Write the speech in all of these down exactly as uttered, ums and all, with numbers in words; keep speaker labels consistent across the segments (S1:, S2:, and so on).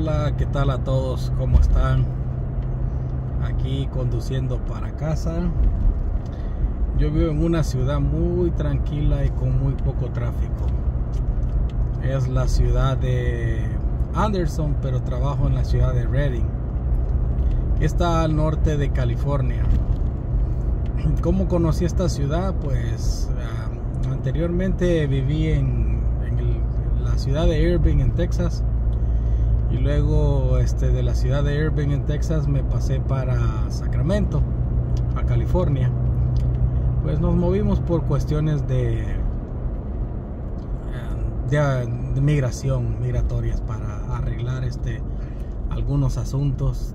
S1: Hola, ¿qué tal a todos? ¿Cómo están? Aquí conduciendo para casa. Yo vivo en una ciudad muy tranquila y con muy poco tráfico. Es la ciudad de Anderson, pero trabajo en la ciudad de Redding, que está al norte de California. ¿Cómo conocí esta ciudad? Pues uh, anteriormente viví en, en, el, en la ciudad de Irving, en Texas. Y luego este, de la ciudad de Irving, en Texas, me pasé para Sacramento, a California. Pues nos movimos por cuestiones de, de, de migración, migratorias, para arreglar este, algunos asuntos.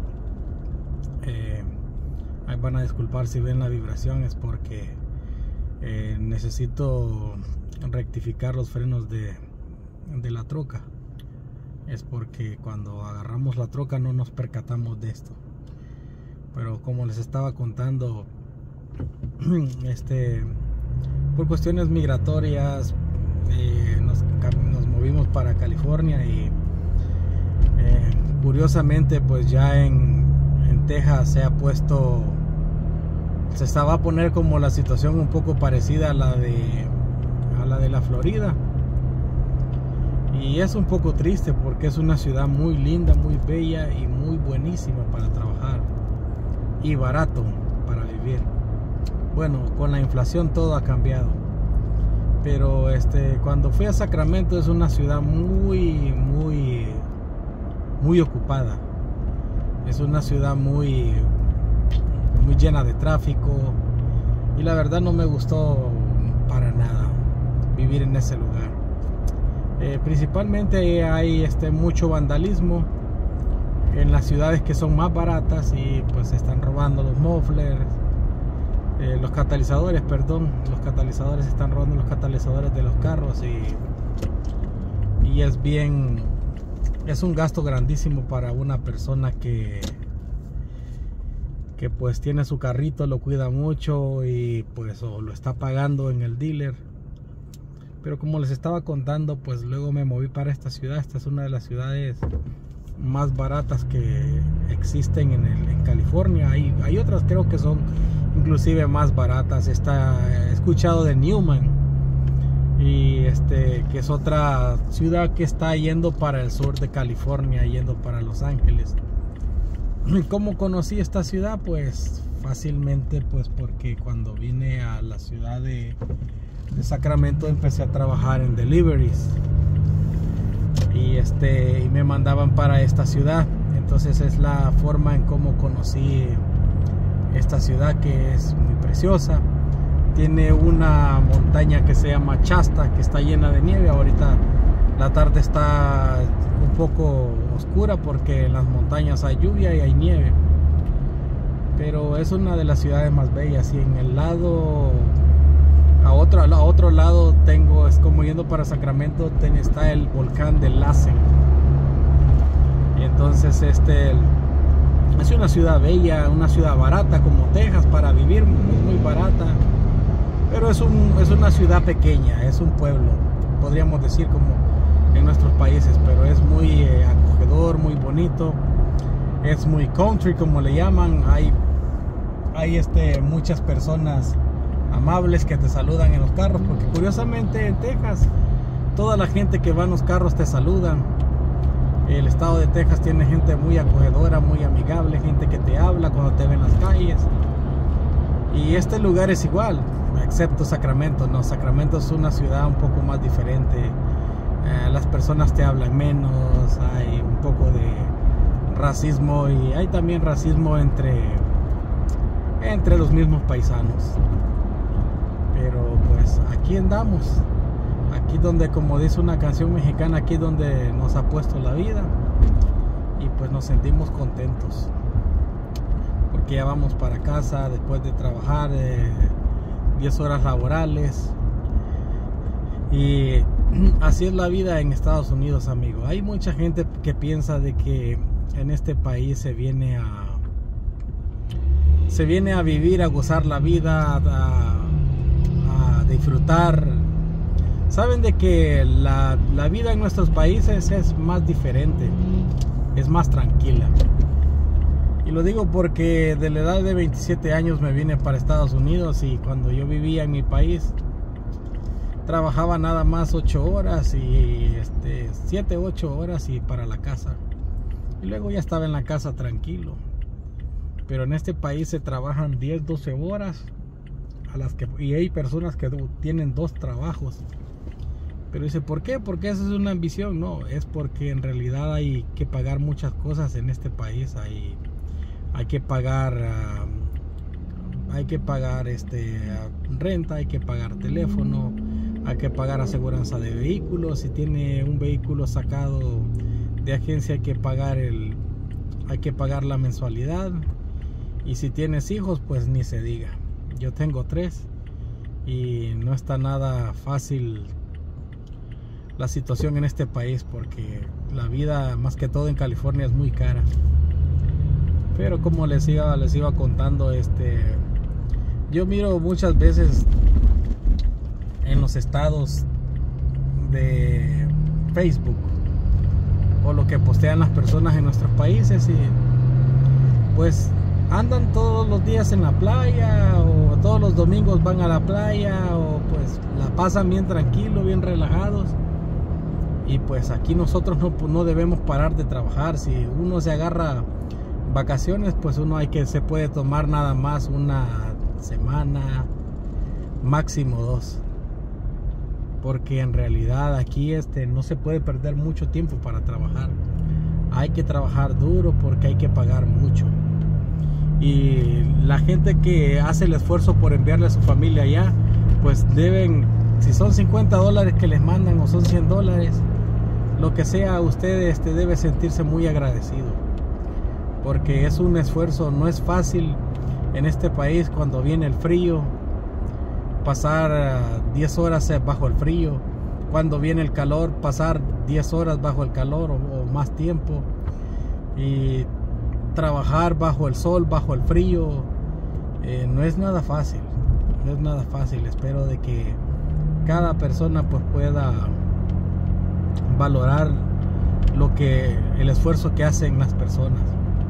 S1: Eh, ahí van a disculpar si ven la vibración, es porque eh, necesito rectificar los frenos de, de la troca. Es porque cuando agarramos la troca no nos percatamos de esto. Pero como les estaba contando, este, por cuestiones migratorias eh, nos, nos movimos para California y eh, curiosamente pues ya en, en Texas se ha puesto, se estaba a poner como la situación un poco parecida a la de, a la de la Florida. Y es un poco triste porque es una ciudad muy linda, muy bella y muy buenísima para trabajar y barato para vivir. Bueno, con la inflación todo ha cambiado, pero este, cuando fui a Sacramento es una ciudad muy, muy, muy ocupada. Es una ciudad muy, muy llena de tráfico y la verdad no me gustó para nada vivir en ese lugar. Eh, principalmente hay este, mucho vandalismo en las ciudades que son más baratas y pues se están robando los mufflers, eh, los catalizadores, perdón, los catalizadores, se están robando los catalizadores de los carros y, y es bien, es un gasto grandísimo para una persona que, que pues tiene su carrito, lo cuida mucho y pues o lo está pagando en el dealer. Pero como les estaba contando, pues luego me moví para esta ciudad. Esta es una de las ciudades más baratas que existen en, el, en California. Hay, hay otras creo que son inclusive más baratas. Está, he escuchado de Newman, y este, que es otra ciudad que está yendo para el sur de California, yendo para Los Ángeles. ¿Cómo conocí esta ciudad? Pues fácilmente, pues porque cuando vine a la ciudad de de Sacramento empecé a trabajar en deliveries y este y me mandaban para esta ciudad. Entonces es la forma en cómo conocí esta ciudad, que es muy preciosa. Tiene una montaña que se llama Shasta, que está llena de nieve. Ahorita la tarde está un poco oscura porque en las montañas hay lluvia y hay nieve, pero es una de las ciudades más bellas. Y en el lado A otro, a otro lado tengo, es como yendo para Sacramento, ten, está el volcán de Lassen. Y entonces este es una ciudad bella, una ciudad barata como Texas para vivir, muy, muy barata. Pero es, un, es una ciudad pequeña, es un pueblo, podríamos decir, como en nuestros países. Pero es muy eh, acogedor, muy bonito. Es muy country, como le llaman. Hay, hay este, muchas personas amables que te saludan en los carros, porque curiosamente en Texas toda la gente que va en los carros te saludan. El estado de Texas tiene gente muy acogedora, muy amigable, gente que te habla cuando te ve en las calles. Y este lugar es igual, excepto Sacramento. No, Sacramento es una ciudad un poco más diferente. Eh, las personas te hablan menos, hay un poco de racismo y hay también racismo entre, entre los mismos paisanos. Pero pues aquí andamos, aquí donde, como dice una canción mexicana, aquí donde nos ha puesto la vida, y pues nos sentimos contentos porque ya vamos para casa después de trabajar eh, diez horas laborales. Y así es la vida en Estados Unidos, amigo. Hay mucha gente que piensa de que en este país se viene a se viene a vivir, a gozar la vida, a, a disfrutar saben de que la, la vida en nuestros países es más diferente, es más tranquila. Y lo digo porque de la edad de veintisiete años me vine para Estados Unidos, y cuando yo vivía en mi país trabajaba nada más ocho horas y este, siete, ocho horas y para la casa. Y luego ya estaba en la casa tranquilo. Pero en este país se trabajan diez, doce horas a las que, y hay personas que tienen dos trabajos. Pero dice, ¿por qué? Porque esa es una ambición. No, es porque en realidad hay que pagar muchas cosas en este país. Hay, hay que pagar uh, hay que pagar este, uh, renta, hay que pagar teléfono, hay que pagar aseguranza de vehículos. Si tiene un vehículo sacado de agencia, hay que pagar el, hay que pagar la mensualidad. Y si tienes hijos, pues ni se diga. Yo tengo tres y no está nada fácil la situación en este país, porque la vida, más que todo en California, es muy cara. Pero como les iba, les iba contando, este, yo miro muchas veces en los estados de Facebook o lo que postean las personas en nuestros países, y pues andan todos los días en la playa, o todos los domingos van a la playa, o pues la pasan bien tranquilo, bien relajados. Y pues aquí nosotros no, no debemos parar de trabajar. Si uno se agarra vacaciones, pues uno hay que se puede tomar nada más una semana, máximo dos, porque en realidad aquí este no se puede perder mucho tiempo para trabajar. Hay que trabajar duro porque hay que pagar mucho. Y la gente que hace el esfuerzo por enviarle a su familia allá, pues deben, si son cincuenta dólares que les mandan o son cien dólares, lo que sea, usted este, debe sentirse muy agradecido, porque es un esfuerzo. No es fácil en este país, cuando viene el frío, pasar uh, diez horas bajo el frío. Cuando viene el calor, pasar diez horas bajo el calor o, o más tiempo. Y trabajar bajo el sol, bajo el frío, eh, no es nada fácil, no es nada fácil. Espero de que cada persona pues pueda valorar lo que, el esfuerzo que hacen las personas.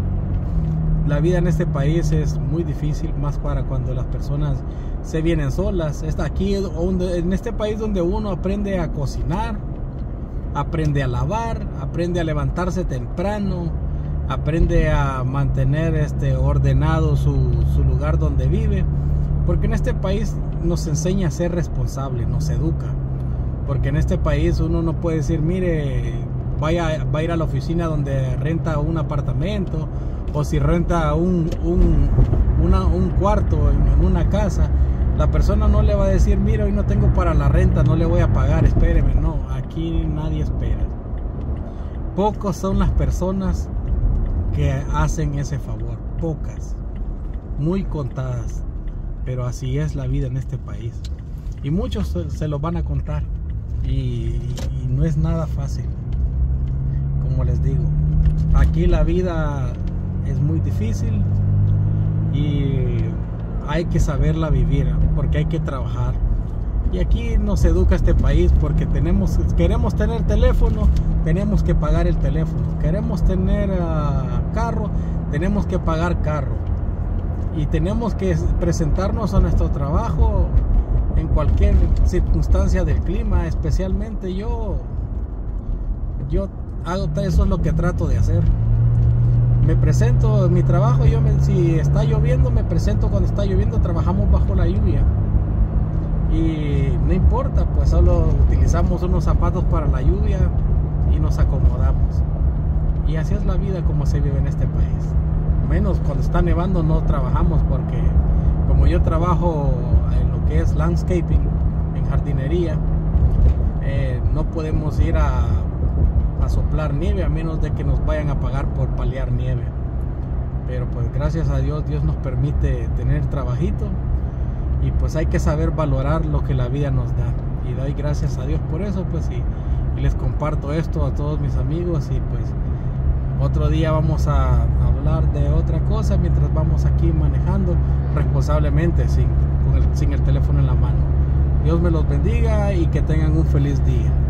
S1: La vida en este país es muy difícil, más para cuando las personas se vienen solas. Está aquí en este país donde uno aprende a cocinar, aprende a lavar, aprende a levantarse temprano, aprende a mantener este, ordenado su, su lugar donde vive, porque en este país nos enseña a ser responsable, nos educa. Porque en este país uno no puede decir, mire, vaya, va a ir a la oficina donde renta un apartamento, o si renta un, un, una, un cuarto en, en una casa, la persona no le va a decir, mire, hoy no tengo para la renta, no le voy a pagar, espéreme. No, aquí nadie espera. Pocos son las personas que hacen ese favor, pocas, muy contadas, pero así es la vida en este país, y muchos se, se lo van a contar, y, y no es nada fácil. Como les digo, aquí la vida es muy difícil y hay que saberla vivir, porque hay que trabajar. Y aquí nos educa este país, porque tenemos, queremos tener teléfono, tenemos que pagar el teléfono. Queremos tener uh, carro, tenemos que pagar carro. Y tenemos que presentarnos a nuestro trabajo en cualquier circunstancia del clima. Especialmente yo, yo hago, eso es lo que trato de hacer. Me presento en mi trabajo, yo me, si está lloviendo, me presento cuando está lloviendo. Trabajamos bajo la lluvia. Y no importa, pues solo utilizamos unos zapatos para la lluvia y nos acomodamos. Y así es la vida como se vive en este país. Menos cuando está nevando no trabajamos, porque como yo trabajo en lo que es landscaping, en jardinería, eh, no podemos ir a, a soplar nieve a menos de que nos vayan a pagar por paliar nieve. Pero pues gracias a Dios, Dios nos permite tener trabajito. Y pues hay que saber valorar lo que la vida nos da. Y doy gracias a Dios por eso, pues, y, y les comparto esto a todos mis amigos. Y pues otro día vamos a hablar de otra cosa mientras vamos aquí manejando responsablemente, sin, con el, sin el teléfono en la mano. Dios me los bendiga y que tengan un feliz día.